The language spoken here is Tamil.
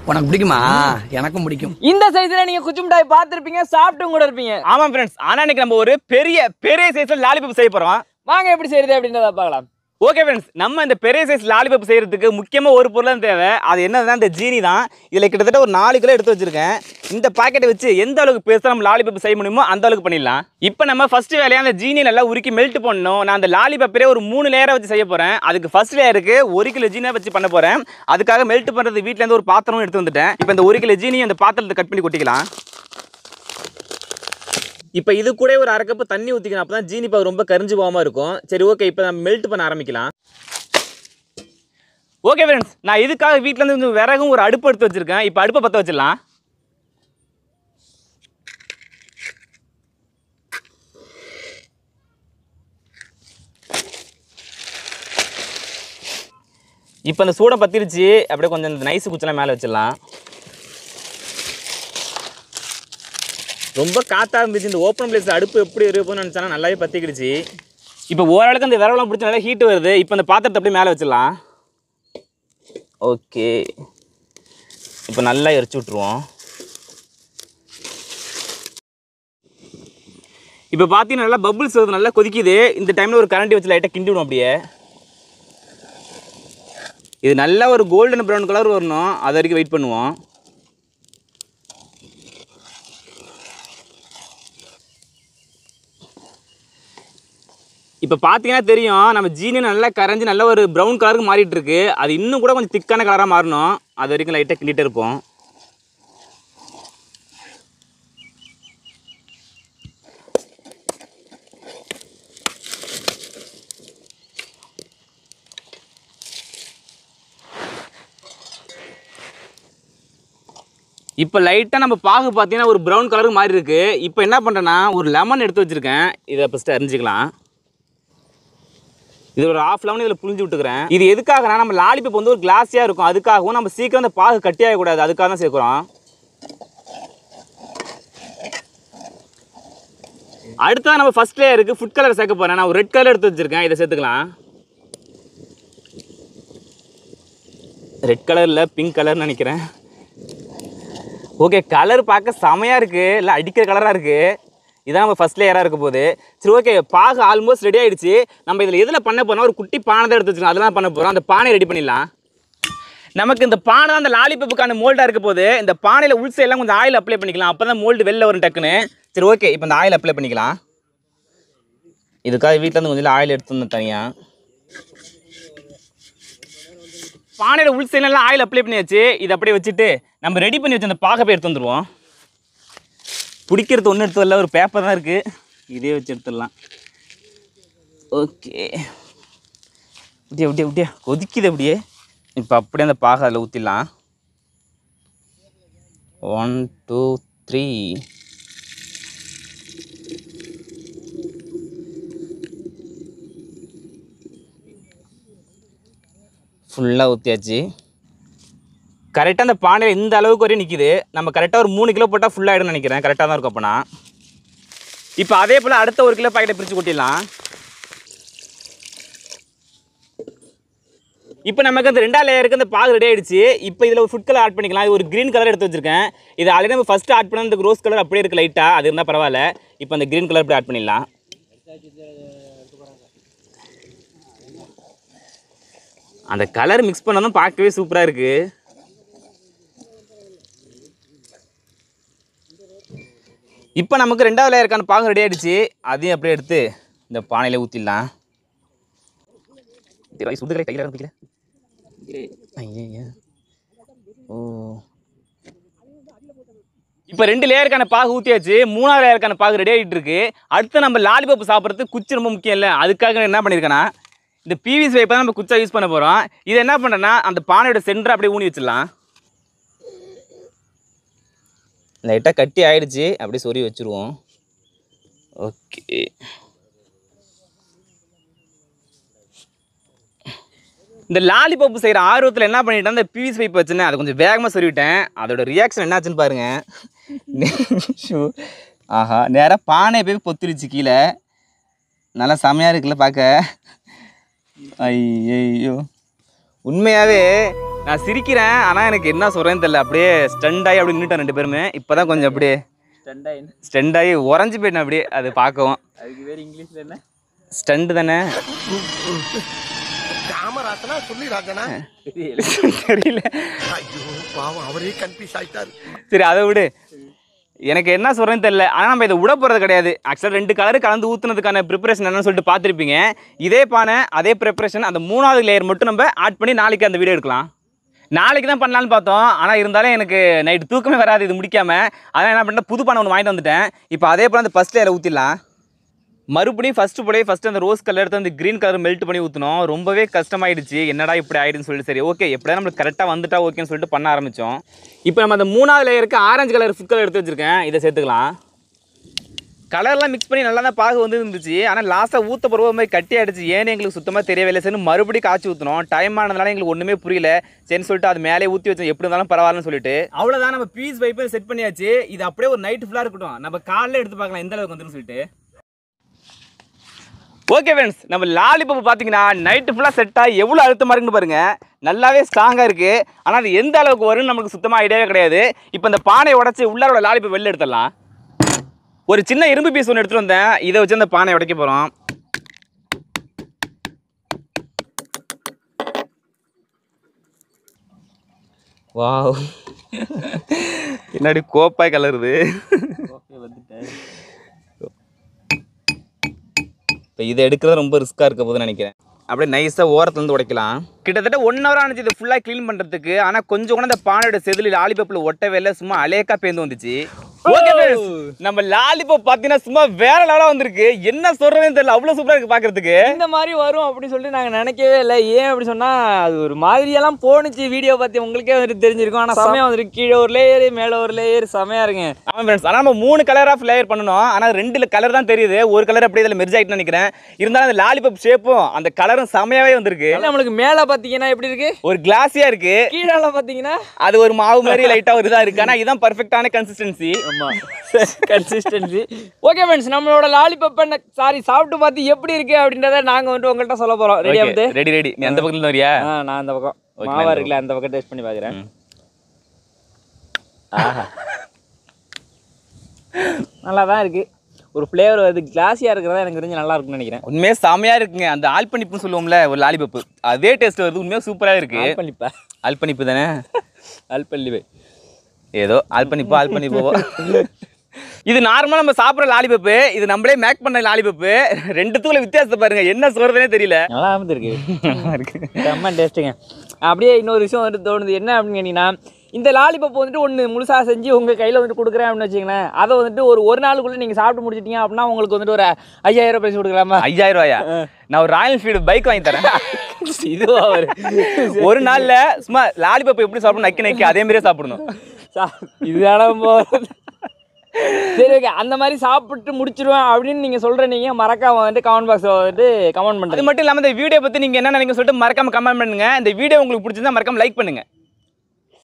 உனக்கு பிடிக்குமா? எனக்கும் பிடிக்கும். இந்த சைஸ்ல நீங்க குச்சி மிட்டாய் பார்த்திருப்பீங்க, சாப்பிட்டும் கூட இருப்பீங்க. ஆமா ஃப்ரெண்ட்ஸ், ஆனா இன்னைக்கு நம்ம ஒரு பெரிய சைஸ்ல லாலிபப் செய்ய போறோம். வாங்க எப்படி செய்யறது அப்படின்றத பார்க்கலாம். ஓகே ஃப்ரெண்ட்ஸ், நம்ம இந்த பெரிய சைஸ் லாலிபப் செய்யறதுக்கு முக்கியமா ஒரு பொருள் தான் தேவை. அது என்னதுன்னா இந்த ஜீனி தான். இதுல கிட்டத்தட்ட ஒரு 4 கிலோ எடுத்து வச்சிருக்கேன். இந்த பாக்கெட்டை வச்சு எந்த அளவுக்கு பெருசா நம்ம லாலிபப் செய்ய முடியுமோ அந்த அளவுக்கு பண்ணிடலாம். இப்போ நம்ம ஃபர்ஸ்ட் வேலையா அந்த ஜீனி நல்லா உருக்கி மெல்ட் பண்ணணும். நான் அந்த லாலிபப்பே ஒரு 3 லேயரா வச்சு செய்ய போறேன். அதுக்கு ஃபர்ஸ்ட் லேயருக்கு 1 கிலோ ஜீனியை வச்சு பண்ண போறேன். அதுக்காக மெல்ட் பண்றது வீட்ல இருந்து ஒரு பாத்திரம் எடுத்து வந்துட்டேன். இப்போ இந்த 1 கிலோ ஜீனி அந்த பாத்திரத்தை கட் பண்ணி கொட்டிக்கலாம். இப்போ இது கூட ஒரு 1/2 கப் தண்ணி ஊற்றிக்கணும். அப்போ தான் ஜீனி பாகு ரொம்ப கரிஞ்சு போகாமல் இருக்கும். சரி ஓகே, இப்போ நம்ம மெல்ட் பண்ண ஆரம்பிக்கலாம். ஓகே ஃப்ரெண்ட்ஸ், நான் இதுக்காக வீட்டிலேருந்து விறகும் ஒரு அடுப்பு எடுத்து வச்சுருக்கேன். இப்போ அடுப்பை பற்ற வச்சிடலாம். இப்போ அந்த சூடை பற்றிருச்சு. அப்படியே கொஞ்சம் இந்த நைஸு குச்செல்லாம் மேலே வச்சிடலாம். ரொம்ப காற்றா இருந்துச்சு. இந்த ஓப்பன் பிளேஸ் அடுப்பு எப்படி இருக்கும்னு நினச்சாலும் நல்லாவே பற்றிக்கிடுச்சு. இப்போ ஓரளவுக்கு அந்த விரவெல்லாம் பிடிச்சி நல்லா ஹீட்டு வருது. இப்போ அந்த பாத்திரத்தை அப்படியே மேலே வச்சிடலாம். ஓகே, இப்போ நல்லா எரிச்சு விட்ருவோம். இப்போ பார்த்தீங்கன்னா நல்லா பபுள்ஸ் வருது, நல்லா கொதிக்குது. இந்த டைமில் ஒரு கரண்டி வச்சு லைட்டாக கிண்டி விடும். அப்படியே இது நல்லா ஒரு கோல்டன் ப்ரௌன் கலர் வரணும், அது வரைக்கும் வெயிட் பண்ணுவோம். இப்போ பார்த்தீங்கன்னா தெரியும், நம்ம ஜீனி நல்லா கரைஞ்சி நல்ல ஒரு ப்ரௌன் கலருக்கு மாறிட்டு இருக்கு. அது இன்னும் கூட கொஞ்சம் திக்கான கலராக மாறணும். அது வரைக்கும் லைட்டாக கிண்டிகிட்டே இருப்போம். இப்போ லைட்டாக நம்ம பாகு பார்த்தீங்கன்னா ஒரு ப்ரௌன் கலருக்கு மாறி இருக்கு. இப்போ என்ன பண்ணுறேன்னா ஒரு லெமன் எடுத்து வச்சுருக்கேன். இதை ஃபஸ்ட்டு அரிஞ்சிக்கலாம். இது ஒரு 1/2 லெமன் இதில் புளிஞ்சு விட்டுக்கிறேன். இது எதுக்காகனா நம்ம லாலிபப் வந்து ஒரு கிளாஸியாக இருக்கும். அதுக்காகவும் நம்ம சீக்கிரம் அந்த பாகு கட்டியாகக்கூடாது, அதுக்காக தான் சேர்க்குறோம். அடுத்ததான் நம்ம ஃபர்ஸ்ட் லேயருக்கு ஃபுட் கலர் சேர்க்க போகிறேன். நான் ஒரு ரெட் கலர் எடுத்து வச்சுருக்கேன். இதை சேர்த்துக்கலாம். ரெட் கலரில் பிங்க் கலர்னு நினைக்கிறேன். ஓகே, கலர் பார்க்க செமையாக இருக்குது, இல்லை அடிக்கிற கலராக இருக்குது. இதான் நம்ம ஃபஸ்ட் லேயராக இருக்க போகுது. சரி ஓகே, பாகு ஆல்மோஸ்ட் ரெடி ஆகிடுச்சு. நம்ம இதில் எதில் பண்ண போகிறோம், ஒரு குட்டி பானை தான் எடுத்து வச்சுக்கோங்க. அதெல்லாம் பண்ண போகிறோம். அந்த பானை ரெடி பண்ணிடலாம். நமக்கு இந்த பானை தான் அந்த லாலிபப்புக்கான மோல்டாக இருக்க போது. இந்த பானையில் உள் சைடெல்லாம் கொஞ்சம் ஆயில் அப்ளை பண்ணிக்கலாம். அப்போ தான் மோல்டு வெளில வரும் டக்குன்னு. சரி ஓகே, இப்போ இந்த ஆயில் அப்ளை பண்ணிக்கலாம். இதுக்காக வீட்டில் இருந்து கொஞ்சம் ஆயில் எடுத்து வந்தேன் தனியாக. பானையில் உள் சைடெல்லாம் ஆயில் அப்ளை பண்ணியாச்சு. இதை அப்படியே வச்சுட்டு நம்ம ரெடி பண்ணி வச்சு அந்த பாகை போய் எடுத்து வந்துடுவோம். பிடிக்கிறது ஒன்றும் எடுத்து வரல, ஒரு பேப்பர் தான் இருக்குது. இதே வச்சு எடுத்துடலாம். ஓகே, அப்படியே கொதிக்குது அப்படியே. இப்போ அப்படியே அந்த பாகை அதில் ஊற்றிடலாம். 1 2 3. ஃபுல்லாக ஊற்றியாச்சு. கரெக்டாக அந்த பானையில் இந்த அளவுக்கு வரையும் நிற்கிது. நம்ம கரெக்டாக ஒரு 3 கிலோ போட்டால் ஃபுல்லாகிடும்னு நினைக்கிறேன். கரெக்டாக தான் இருக்கும் அப்போனா. இப்போ அதே போல் அடுத்த 1 கிலோ பாக்கெட்டை பிரித்து கொட்டிடலாம். இப்போ நமக்கு அந்த 2ஆவது லேயருக்கு அந்த பாகு ரெடி ஆகிடுச்சு. இப்போ இதில் ஒரு ஃபுட் கலர் ஆட் பண்ணிக்கலாம். இது ஒரு க்ரீன் கலர் எடுத்து வச்சுருக்கேன். இது ஆல்ரெடி நம்ம ஃபஸ்ட்டு ஆட் பண்ண அந்த ரோஸ் கலர் அப்படியே இருக்குது லைட்டாக, அது இருந்தால் பரவாயில்ல. இப்போ அந்த க்ரீன் கலர் இப்படி ஆட் பண்ணிடலாம். அந்த கலர் மிக்ஸ் பண்ணதும் பார்க்கவே சூப்பராக இருக்குது. இப்போ நமக்கு 2ஆவது லேயருக்கான பாகு ரெடி ஆகிடுச்சு. அதையும் அப்படியே எடுத்து இந்த பானையில் ஊற்றிடலாம். சுடுகளை கையில் ஆரம்பிக்கல. ஐயா ஓ, இப்போ 2 லேயருக்கான பாகு ஊற்றியாச்சு. 3ஆவது லேயருக்கான பாகு ரெடி ஆகிட்டு இருக்கு. அடுத்து நம்ம லாலிபப் சாப்பிட்றதுக்கு குச்சி ரொம்ப முக்கியம் இல்லை. அதுக்காக என்ன பண்ணியிருக்கேன்னா இந்த பிவிசி பைப்பை தான் நம்ம குச்சா யூஸ் பண்ண போகிறோம். இது என்ன பண்ணுறேன்னா அந்த பானையோட சென்டரை அப்படியே ஊனி வச்சிடலாம். லைட்டாக கட்டி ஆகிடுச்சு, அப்படியே சொறி வச்சுருவோம். ஓகே, இந்த லாலிபப் செய்கிற ஆர்வத்தில் என்ன பண்ணிட்டேன், இந்த பிவிசி பைப் வச்சுருந்தேன், அதை கொஞ்சம் வேகமாக சொல்லிவிட்டேன். அதோட ரியாக்ஷன் என்னாச்சுன்னு பாருங்கள். ஆஹா, நேராக பானை போய் பொத்திருச்சு கீழே. நல்லா செமையாக இருக்குல்ல பார்க்க. ஐயோ, உண்மையாகவே நான் சிரிக்கிறேன், ஆனால் எனக்கு என்ன சொல்கிறேன்னு தெரியல. அப்படியே ஸ்டண்ட் ஆகி அப்படி நின்றுட்டேன் ரெண்டு பேருமே. இப்போ தான் கொஞ்சம் அப்படியே ஸ்டண்ட் ஆகி உறைஞ்சி போயிட்டேன் அப்படியே. அது பார்க்கவும் அதுக்கு வேறு இங்கிலீஷில் என்ன ஸ்டண்ட் தானே தெரியல. சரி அதை விடு, எனக்கு என்ன சொல்கிறேன்னு தெரியல. ஆனால் நம்ம இதை விட போகிறது கிடையாது. ஆக்சுவலாக 2 கலர் கலந்து ஊற்றுனதுக்கான ப்ரிப்பரேஷன் என்னன்னு சொல்லிட்டு பார்த்துருப்பீங்க. இதே பானை அதே ப்ரிப்பரேஷன் அந்த 3வது லேயர் மட்டும் நம்ம ஆட் பண்ணி நாளைக்கு அந்த வீடியோ எடுக்கலாம். நாளைக்கு தான் பண்ணலான்னு பார்த்தோம், ஆனால் இருந்தாலும் எனக்கு நைட்டு தூக்கமே வராது இது முடிக்காமல். அதான் என்ன பண்ணேன், புது பானை ஒன்று வாங்கிட்டு வந்துட்டேன். இப்போ அதே போல் அந்த ஃபஸ்ட் லேயரை ஊற்றிடலாம். மறுபடியும் ஃபஸ்ட்டு அந்த ரோஸ் கலர் எடுத்து அந்த க்ரீன் கலர் மெல்ட் பண்ணி ஊற்றணும். ரொம்பவே கஷ்டமாயிடுச்சு, என்னடா இப்படி ஆயிடுன்னு சொல்லிட்டு சரி ஓகே எப்படியா நம்மளுக்கு கரெக்டாக வந்துட்டா ஓகேன்னு சொல்லிட்டு பண்ண ஆரம்பித்தோம். இப்போ நம்ம அந்த 3வது லேயருக்கு ஆரஞ்சு கலர் ஃபுட் கலர் எடுத்து வச்சுருக்கேன், இதை சேர்த்துக்கலாம். கலர்லாம் மிக்ஸ் பண்ணி நல்லா தான் பாகு வந்து இருந்துச்சு. ஆனால் லாஸ்ட்டாக ஊற்ற போகிற மாதிரி கட்டி ஆகிடுச்சு. ஏன்னு எங்களுக்கு சுத்தமாக தெரியவில்லை. சரி மறுபடியும் காய்ச்சி ஊற்றணும். டைம் ஆனதுனால எங்களுக்கு ஒன்றுமே புரியல. சரின்னு சொல்லிட்டு அது மேலே ஊற்றி வச்சோம், எப்படி இருந்தாலும் பரவாயில்லன்னு சொல்லிட்டு. அவ்வளோதான், நம்ம பீஸ் பைப்பை செட் பண்ணியாச்சு. இது அப்படியே ஒரு நைட்டு ஃபுல்லாக இருக்கட்டும், நம்ம காலையில் எடுத்து பார்க்கலாம் எந்த அளவுக்கு வந்துன்னு சொல்லிட்டு. ஓகே ஃப்ரெண்ட்ஸ், நம்ம லாலிபப் பார்த்தீங்கன்னா நைட்டு ஃபுல்லாக செட் ஆகி எவ்வளோ அழுத்தமாக இருக்குன்னு பாருங்கள். நல்லாவே ஸ்ட்ராங்காக இருக்குது. ஆனால் அது எந்த அளவுக்கு வரும்னு நமக்கு சுத்தமாக ஐடியாவே கிடையாது. இப்போ இந்த பானையை உடச்சி உள்ளாரோட லாலிபப் வெளில எடுத்துடலாம். ஒரு சின்ன இரும்பு பீஸ் ஒன்று எடுத்துகிட்டு வந்தேன், இதை வச்சு அந்த பானையை உடைக்க போகிறோம். வாவ், என்னடி கோப்பாய் கலருது. இப்போ இதை எடுக்கிறது ரொம்ப ரிஸ்க்காக இருக்க போதுன்னு நினைக்கிறேன். அப்படியே நைஸாக ஓரத்துலேருந்து உடைக்கலாம். கிட்டத்தட்ட 1 hour ஆனிச்சு இதை ஃபுல்லாக க்ளீன் பண்ணுறதுக்கு. ஆனால் கொஞ்சம் கூட அந்த பானையோட செதில் லாலிபப்பில் ஒட்டவே இல்லை, சும்மா அலேக்கா பேந்து வந்துச்சு. ஓகே நம்ம லாலிபப் பார்த்தீங்கன்னா சும்மா வேற லெவலாக வந்திருக்கு. என்ன சொல்கிறதுன்னு தெரியல, அவ்வளோ சூப்பராக இருக்குது பார்க்குறதுக்கு. இந்த மாதிரி வரும் அப்படின்னு சொல்லிட்டு நாங்கள் நினைக்கவே இல்லை. ஏன் அப்படி சொன்னால் அது ஒரு மாதிரியெல்லாம் போணுச்சு. வீடியோ பார்த்து உங்களுக்கே வந்துட்டு தெரிஞ்சிருக்கும். ஆனால் செமையாக வந்துருக்கு, கீழே ஒரு லேயர் மேலே ஒரு லேயர், செமையாக இருக்குங்க. ஆமாம் ஃப்ரெண்ட்ஸ், ஆனால் நம்ம 3 கலர் ஆஃப் லேயர் பண்ணணும். ஆனால் 2 கலர் தான் தெரியுது, ஒரு கலர் அப்படியே இதில் மெர்ஜ் ஆகிட்டுன்னு நினைக்கிறேன். இருந்தாலும் அந்த லாலிபப் ஷேப்பும் அந்த கலரும் செமையாகவே வந்திருக்கு. நம்மளுக்கு மேலே பார்த்தீங்கன்னா எப்படி இருக்கு, ஒரு கிளாஸியாக இருக்குது. கீழே பார்த்தீங்கன்னா அது ஒரு மாவு மாதிரி லைட்டாக ஒரு இதாக இருக்குது. ஆனால் இதுதான் பர்ஃபெக்டான கன்சிஸ்டன்சி. ஆமாம், கன்சிஸ்டன்சி. ஓகே ஃப்ரெண்ட்ஸ், நம்மளோட லாலிபப்பை சாப்பிட்டு பார்த்து எப்படி இருக்கு அப்படின்றத நாங்கள் வந்துட்டு உங்கள்கிட்ட சொல்ல போகிறோம். ரெடி ஆகுது? ரெடி. நீ அந்த பக்கத்துல வரியா? நான் அந்த பக்கம் மாவா இருக்குல்ல, அந்த பக்கம் டேஸ்ட் பண்ணி பார்க்குறேன். ஆஹா, நல்லா தான் இருக்கு. ஒரு ஃப்ளேவர் வருது, கிளாஸியாக இருக்கிறதா எனக்கு தெரிஞ்சு நல்லா இருக்குன்னு நினைக்கிறேன். உண்மையாக செமையாக இருக்குங்க. அந்த ஆல்பனிப்புன்னு சொல்லுவோம்ல ஒரு லாலிபப்பு, அதே டேஸ்ட் வருது. உண்மையாக சூப்பராக இருக்கு. ஆல்பனிப்பு தானே? ஆல்பனிப்பு ஏதோ ஆல்பனிப்போ. இது நார்மலாக நம்ம சாப்பிட்ற லாலிபப்பு, இது நம்மளே மேக் பண்ண லாலிபப்பு. 2த்துக்குள்ள வித்தியாசத்தை பாருங்க, என்ன சொல்றதுனே தெரியல. நல்லா இருக்கு, நல்லா இருக்கு, செம்ம டேஸ்ட்டுங்க. அப்படியே இன்னொரு விஷயம் வந்துட்டு தோணுது, என்ன அப்படின்னு கேட்டிங்கன்னா, இந்த லாலிபப் வந்துட்டு ஒன்று முழுசாக செஞ்சு உங்கள் கையில் வந்துட்டு கொடுக்குறேன் அப்படின்னு வச்சுங்களேன். அதை வந்துட்டு ஒரு நாளுக்குள்ளே நீங்கள் சாப்பிட்டு முடிச்சிட்டீங்க அப்படின்னா உங்களுக்கு வந்துட்டு ஒரு 5000 பைசா கொடுக்கலாமா? 5000 ரூபாயா? நான் ஒரு ராயல் ஃபீல்டு பைக் வாங்கி தரேன். இதுவா ஒரு நாளில் சும்மா லாலிபப் எப்படி சாப்பிடணும், நக்கி அதே மாதிரியே சாப்பிடணும். இதுதான். சரி ஓகே, அந்த மாதிரி சாப்பிட்டு முடிச்சிருவேன் அப்படின்னு நீங்கள் சொல்கிறீங்க. மறக்காம வந்துட்டு கமெண்ட் பாக்ஸில் வந்துட்டு கமெண்ட் பண்ணுறது. அது மட்டும் இல்லாமல் இந்த வீடியோ பற்றி நீங்கள் என்ன நினைக்க சொல்லிட்டு மறக்காம கமெண்ட் பண்ணுங்கள். இந்த வீடியோ உங்களுக்கு பிடிச்சிருந்தா மறக்காம லைக் பண்ணுங்கள்.